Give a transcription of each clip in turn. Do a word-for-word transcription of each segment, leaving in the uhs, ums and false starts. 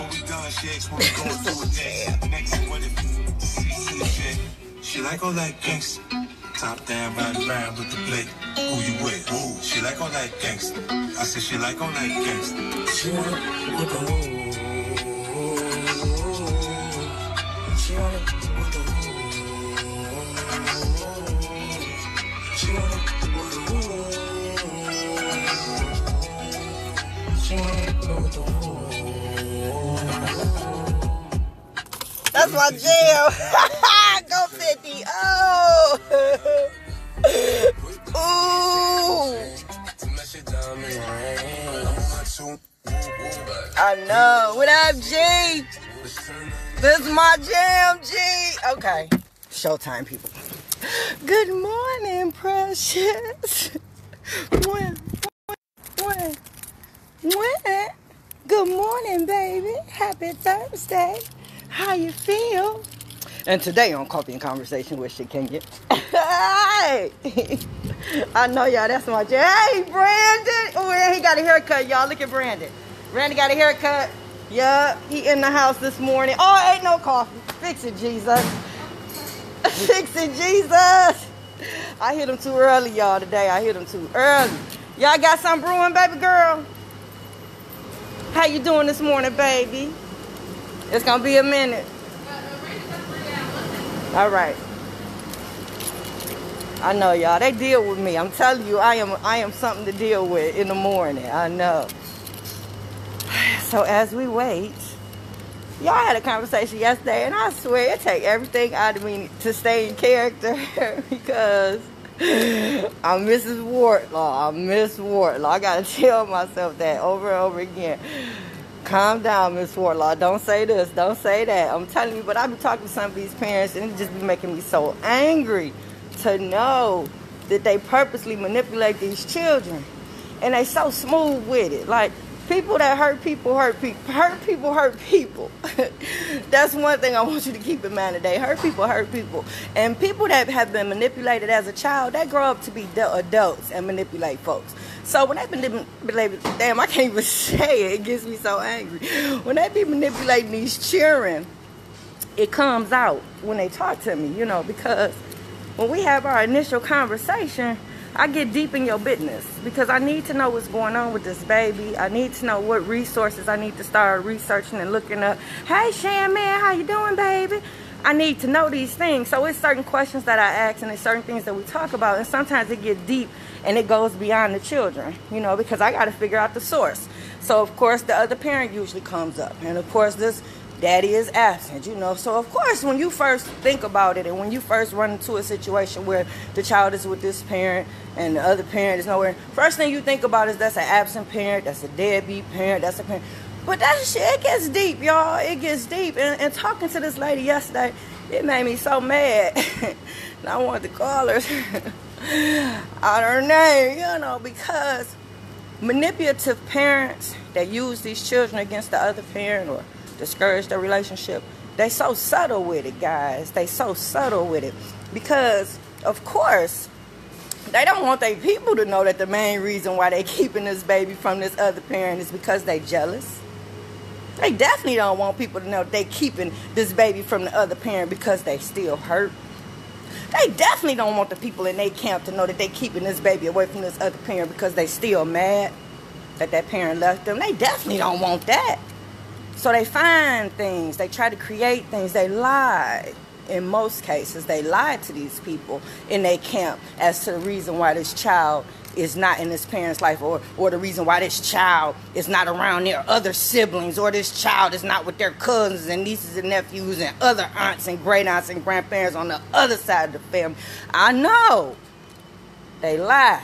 when we done, she asks when we going through it next. Next, what if shit? She like all that gangsta. Top down, riding around with the plate. Who you with? Ooh, she like all that gangsta. I said she like all that gangsta. She wanna with the ooh. She wanna with the ooh. She wanna with the ooh. She wanna with the ooh. That's my jam. Go fifty. Oh. Ooh. I know. What up, G? This is my jam, G. Okay. Showtime, people. Good morning, precious. When? When? When? Good morning, baby. Happy Thursday. How you feel? And today on Coffee and Conversation with Shakenya. Hey! I know y'all, that's my jam. Hey, Brandon! Oh, and he got a haircut, y'all. Look at Brandon. Brandon got a haircut. Yeah, he in the house this morning. Oh, ain't no coffee. Fix it, Jesus. Fix it, Jesus. I hit him too early, y'all, today. I hit him too early. Y'all got something brewing, baby girl? How you doing this morning, baby? It's gonna be a minute. All right. I know, y'all. They deal with me. I'm telling you, I am I am something to deal with in the morning. I know. So as we wait, y'all had a conversation yesterday, and I swear it take everything out of me to stay in character because I'm Missus Wardlaw. I'm Miss Wardlaw. I gotta tell myself that over and over again. Calm down, Miss Wardlaw. Don't say this. Don't say that. I'm telling you, but I be talking to some of these parents, and it just be making me so angry to know that they purposely manipulate these children. And they so smooth with it. Like, people that hurt people, hurt people. Hurt people, hurt people. That's one thing I want you to keep in mind today. Hurt people, hurt people. And people that have been manipulated as a child, they grow up to be adults and manipulate folks. So when they manipulate, damn, I can't even say it. It gets me so angry. When they be manipulating these children, it comes out when they talk to me, you know, because when we have our initial conversation, I get deep in your business because I need to know what's going on with this baby. I need to know what resources I need to start researching and looking up. Hey, Shan, man, how you doing, baby? I need to know these things. So it's certain questions that I ask and it's certain things that we talk about. And sometimes it gets deep and it goes beyond the children, you know, because I got to figure out the source. So, of course, the other parent usually comes up. And, of course, this daddy is absent, you know. So, of course, when you first think about it and when you first run into a situation where the child is with this parent and the other parent is nowhere, first thing you think about is that's an absent parent, that's a deadbeat parent, that's a parent. But that shit, it gets deep, y'all. It gets deep. And, and talking to this lady yesterday, it made me so mad. And I wanted to call her out her name, you know, because manipulative parents that use these children against the other parent or discourage their relationship, they so subtle with it, guys. They so subtle with it. Because, of course, they don't want their people to know that the main reason why they keeping this baby from this other parent is because they jealous. They definitely don't want people to know they keeping this baby from the other parent because they still hurt. They definitely don't want the people in their camp to know that they keeping this baby away from this other parent because they still mad that that parent left them. They definitely don't want that. So they find things. They try to create things. They lie. In most cases, they lie to these people in their camp as to the reason why this child is not in his parents' life, or, or the reason why this child is not around their other siblings, or this child is not with their cousins and nieces and nephews and other aunts and great aunts and grandparents on the other side of the family. I know. They lie.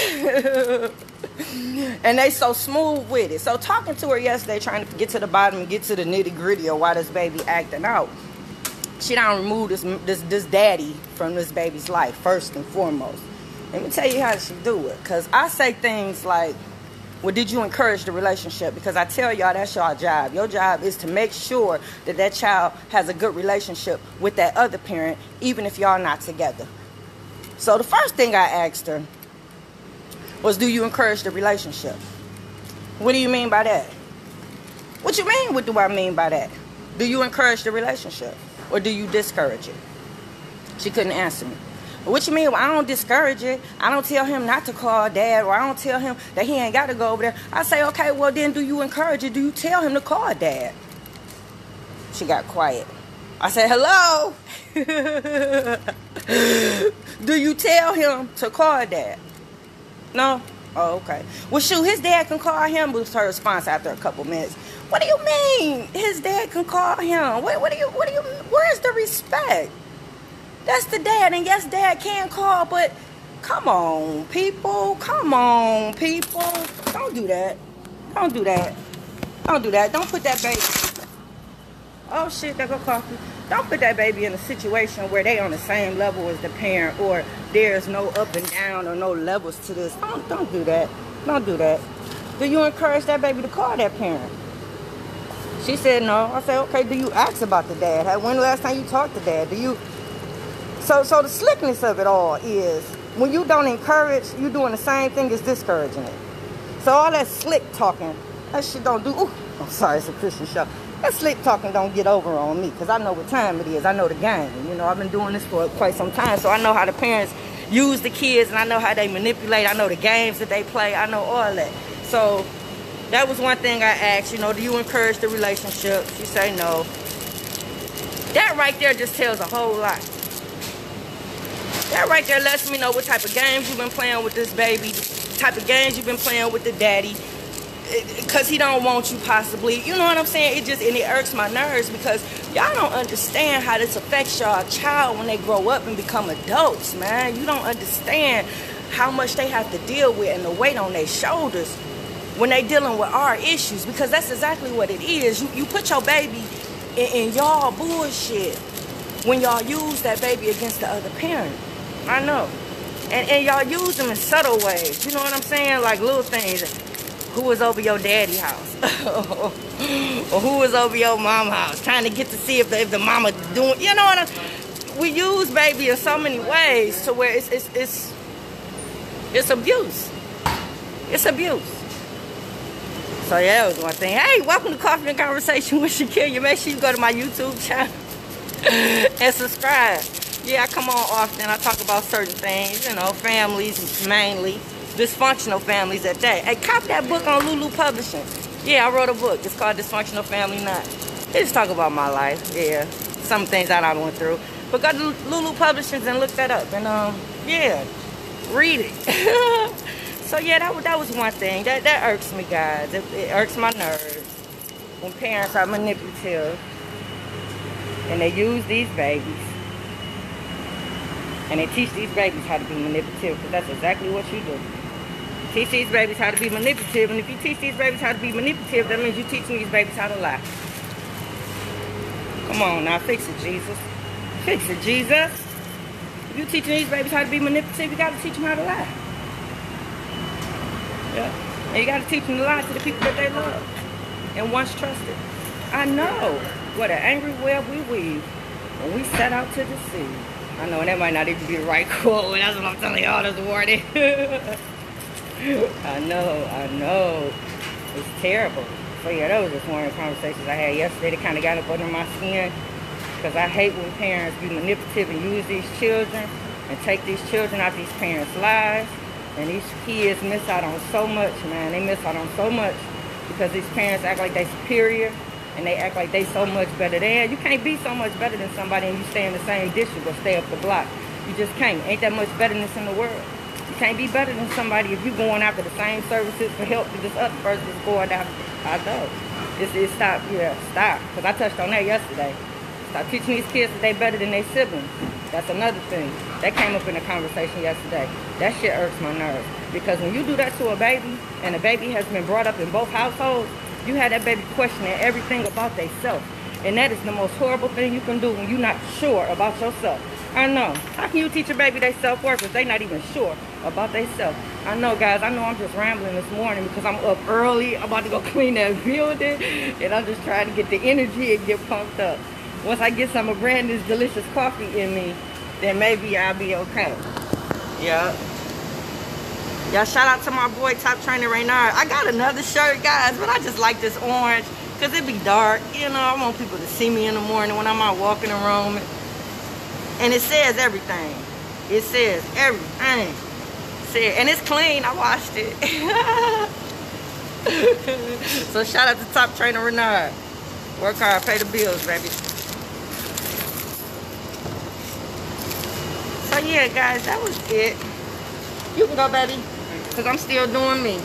And they so smooth with it. So talking to her yesterday, trying to get to the bottom and get to the nitty gritty of why this baby acting out, she done remove this, this this daddy from this baby's life first and foremost. Let me tell you how she do it. Because I say things like, well, did you encourage the relationship? Because I tell y'all that's your job. Your job is to make sure that that child has a good relationship with that other parent, even if y'all not together. So the first thing I asked her was, do you encourage the relationship? What do you mean by that? What What you mean? What do I mean by that? Do you encourage the relationship or do you discourage it? She couldn't answer me. What you mean? Well, I don't discourage it. I don't tell him not to call dad, or I don't tell him that he ain't got to go over there. I say, okay, well then do you encourage it? Do you tell him to call dad? She got quiet. I said, hello? Do you tell him to call dad? No? Oh, okay. Well, shoot, his dad can call him, was her response after a couple minutes. What do you mean his dad can call him? What, what do you, what do you, where's the respect? That's the dad, and yes, dad can call, but come on, people. Come on, people. Don't do that. Don't do that. Don't do that. Don't put that baby. Oh, shit, there go coffee. Don't put that baby in a situation where they on the same level as the parent, or there's no up and down or no levels to this. Don't, don't do that. Don't do that. Do you encourage that baby to call that parent? She said no. I said, okay, do you ask about the dad? When the last time you talked to dad? Do you... So, so the slickness of it all is when you don't encourage, you doing the same thing as discouraging it. So all that slick talking, that shit don't do. Ooh, I'm sorry, it's a Christian show. That slick talking don't get over on me because I know what time it is. I know the game. You know, I've been doing this for quite some time, so I know how the parents use the kids, and I know how they manipulate. I know the games that they play. I know all that. So that was one thing I asked. You know, do you encourage the relationship? She say no. That right there just tells a whole lot. That right there lets me know what type of games you've been playing with this baby, the type of games you've been playing with the daddy, because he don't want you possibly. You know what I'm saying? It just, and it irks my nerves because y'all don't understand how this affects y'all child when they grow up and become adults, man. You don't understand how much they have to deal with and the weight on their shoulders when they dealing with our issues, because that's exactly what it is. You, you put your baby in, in y'all bullshit when y'all use that baby against the other parent. I know. And, and y'all use them in subtle ways. You know what I'm saying? Like little things. Who was over your daddy house? Or who was over your mama house? Trying to get to see if the, if the mama doing... You know what I'm... We use baby in so many ways to where it's... It's, it's, it's abuse. It's abuse. So yeah, that was one thing. Hey, welcome to Coffee and Conversation with Shakenya. Make sure you go to my YouTube channel and subscribe. Yeah, I come on often. I talk about certain things, you know, families mainly, dysfunctional families at that. Hey, copy that book on Lulu Publishing. Yeah, I wrote a book. It's called Dysfunctional Family Not. They just talk about my life. Yeah, some things that I went through. But go to Lulu Publishing and look that up. And um, yeah, read it. So yeah, that that was one thing. That that irks me, guys. It, it irks my nerves when parents are manipulative and they use these babies. And they teach these babies how to be manipulative, because that's exactly what you do. Teach these babies how to be manipulative, and if you teach these babies how to be manipulative, that means you're teaching these babies how to lie. Come on now, fix it, Jesus. Fix it, Jesus. If you're teaching these babies how to be manipulative, you got to teach them how to lie. Yeah. And you got to teach them to lie to the people that they love and once trusted. I know what an angry web we weave when we set out to deceive. I know, and that might not even be the right quote, but that's what I'm telling y'all this morning. I know, I know. It's terrible. So yeah, that was just one of the conversations I had yesterday that kind of got up under my skin. Because I hate when parents be manipulative and use these children and take these children out these parents' lives. And these kids miss out on so much, man. They miss out on so much because these parents act like they superior. And they act like they so much better than. You can't be so much better than somebody and you stay in the same district or stay up the block. You just can't. Ain't that much betterness in the world. You can't be better than somebody if you're going after the same services for help that this other person is going after. I know. It's, it's stop. Yeah, stop. Because I touched on that yesterday. Stop teaching these kids that they better than their siblings. That's another thing. That came up in the conversation yesterday. That shit irks my nerves. Because when you do that to a baby, and a baby has been brought up in both households, you have that baby questioning everything about themselves. And that is the most horrible thing you can do when you're not sure about yourself. I know. How can you teach a baby their self-worth if they're not even sure about themselves? I know, guys. I know I'm just rambling this morning because I'm up early. I'm about to go clean that building. And I'm just trying to get the energy and get pumped up. Once I get some of Brandon's delicious coffee in me, then maybe I'll be okay. Yeah. Yeah, shout out to my boy, Top Trainer Raynard. I got another shirt, guys, but I just like this orange. Because it be dark. You know, I want people to see me in the morning when I'm out walking around. And it says everything. It says everything. It says, and it's clean. I washed it. So shout out to Top Trainer Renard. Work hard, pay the bills, baby. So yeah, guys, that was it. You can go, baby, because I'm still doing me.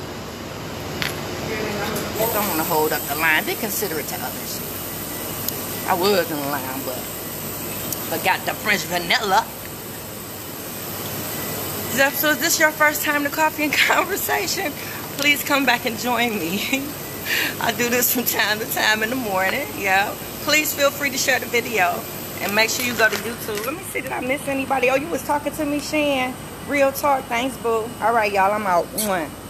I don't want to hold up the line. Be considerate to others. I was in the line, but but got the French vanilla. So is this your first time to Coffee and Conversation? Please come back and join me. I do this from time to time in the morning. Yeah. Please feel free to share the video. And make sure you go to YouTube. Let me see, did I miss anybody? Oh, you was talking to me, Shan. Real talk. Thanks, boo. All right, y'all. I'm out. One.